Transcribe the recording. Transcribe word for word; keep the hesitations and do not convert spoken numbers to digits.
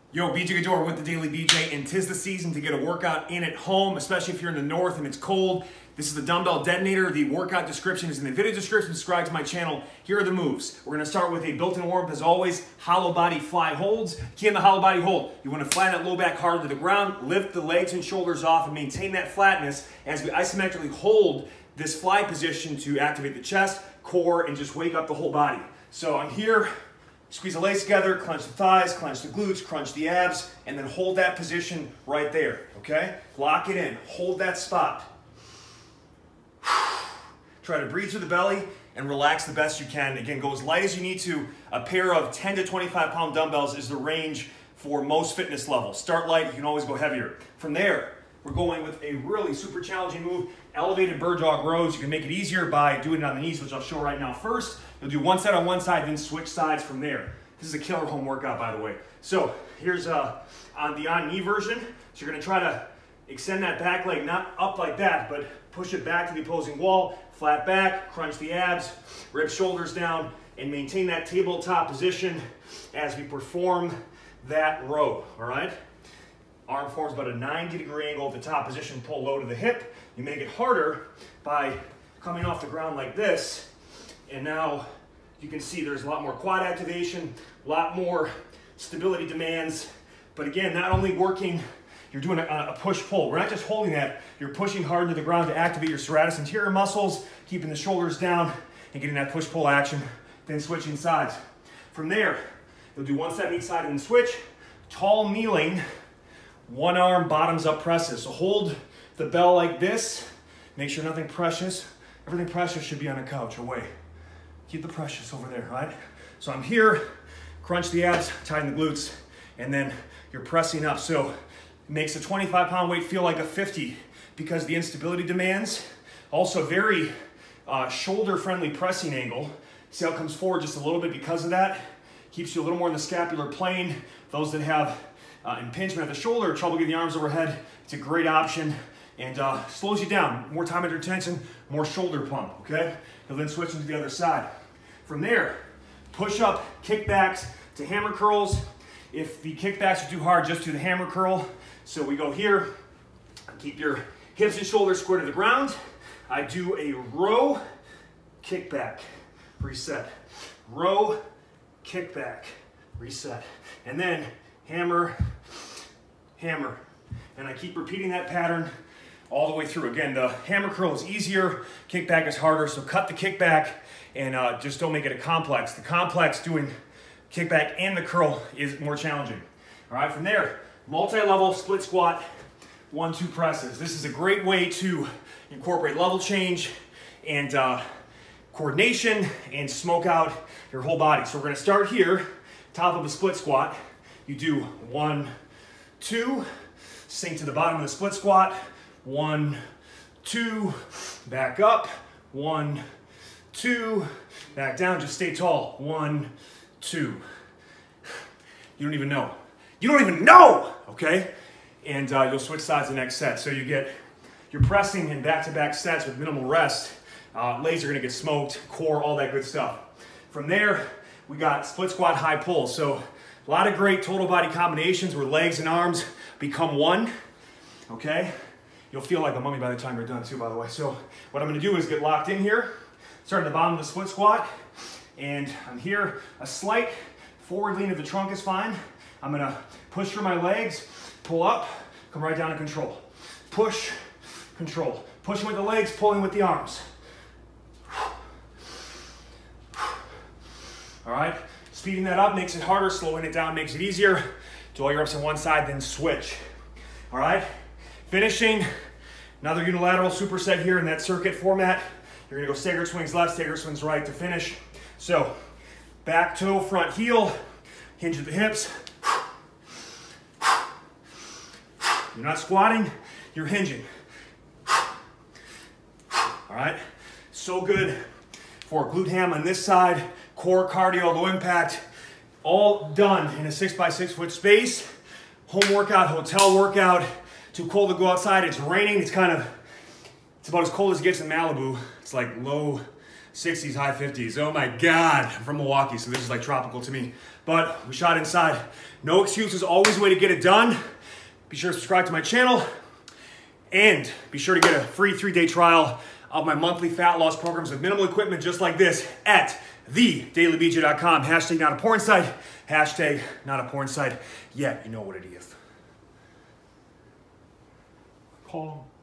Yo, B J Gaddour with the Daily B J, and 'tis the season to get a workout in at home, especially if you're in the north and it's cold. This is the dumbbell detonator. The workout description is in the video description. Subscribe to my channel. Here are the moves. We're gonna start with a built-in warm-up as always, hollow body fly holds. Key in the hollow body hold. You wanna flatten that low back hard to the ground, lift the legs and shoulders off, and maintain that flatness as we isometrically hold this fly position to activate the chest, core, and just wake up the whole body. So I'm here. Squeeze the legs together, clench the thighs, clench the glutes, crunch the abs, and then hold that position right there, okay? Lock it in, hold that spot. Try to breathe through the belly and relax the best you can. Again, go as light as you need to. A pair of ten to twenty-five pound dumbbells is the range for most fitness levels. Start light, you can always go heavier. From there, we're going with a really super challenging move, elevated Birddog rows. You can make it easier by doing it on the knees, which I'll show right now first. You'll do one set on one side, then switch sides from there. This is a killer home workout, by the way. So here's uh, on the on-knee version. So you're gonna try to extend that back leg, not up like that, but push it back to the opposing wall, flat back, crunch the abs, rib shoulders down, and maintain that tabletop position as we perform that row, all right? Arm forms about a ninety degree angle at the top position, pull low to the hip. You make it harder by coming off the ground like this, and now you can see there's a lot more quad activation, a lot more stability demands. But again, not only working, you're doing a, a push-pull. We're not just holding that, you're pushing hard into the ground to activate your serratus anterior muscles, keeping the shoulders down and getting that push-pull action, then switching sides. From there, you'll do one set on each side and then switch. Tall kneeling, one arm bottoms up presses. So hold the bell like this, make sure nothing precious. Everything precious should be on a couch away. Keep the precious over there, right? So I'm here, crunch the abs, tighten the glutes, and then you're pressing up. So it makes a twenty-five pound weight feel like a fifty because the instability demands. Also very uh, shoulder-friendly pressing angle. See how it comes forward just a little bit because of that? Keeps you a little more in the scapular plane. Those that have uh, impingement at the shoulder, trouble getting the arms overhead, it's a great option. And uh, slows you down. More time under tension, more shoulder pump, okay? You'll then switch into the other side. From there, push up, kickbacks to hammer curls. If the kickbacks are too hard, just do the hammer curl. So we go here, keep your hips and shoulders square to the ground. I do a row, kickback, reset. Row, kickback, reset. And then hammer, hammer. And I keep repeating that pattern all the way through. Again, the hammer curl is easier, kickback is harder, so cut the kickback and uh, just don't make it a complex. The complex doing kickback and the curl is more challenging. All right, from there, multi-level split squat, one, two presses. This is a great way to incorporate level change and uh, coordination and smoke out your whole body. So we're gonna start here, top of a split squat. You do one, two, sink to the bottom of the split squat, one, two, back up, one, two, back down, just stay tall, one, two. You don't even know. You don't even know, okay? And uh, you'll switch sides the next set. So you get, you're pressing in back-to-back sets with minimal rest. Uh, legs are gonna get smoked, core, all that good stuff. From there, we got split squat high pull. So a lot of great total body combinations where legs and arms become one, okay? You'll feel like a mummy by the time you're done too, by the way. So what I'm gonna do is get locked in here, start at the bottom of the split squat, and I'm here. A slight forward lean of the trunk is fine. I'm gonna push through my legs, pull up, come right down to control. Push, control. Pushing with the legs, pulling with the arms. All right, speeding that up makes it harder, slowing it down makes it easier. Do all your reps on one side, then switch. All right, finishing another unilateral superset here in that circuit format. You're gonna go staggered swings left, staggered swings right to finish. So back toe, front heel, hinge at the hips. You're not squatting, you're hinging. All right, so good for glute ham on this side, core cardio, low impact, all done in a six by six foot space. Home workout, hotel workout. Too cold to go outside, it's raining, it's kind of, it's about as cold as it gets in Malibu. It's like low sixties, high fifties. Oh my God, I'm from Milwaukee, so this is like tropical to me. But we shot inside. No excuses, always a way to get it done. Be sure to subscribe to my channel and be sure to get a free three-day trial of my monthly fat loss programs with minimal equipment just like this at the daily b j dot com. Hashtag not a porn site. Hashtag not a porn site. Yeah, you know what it is. Call.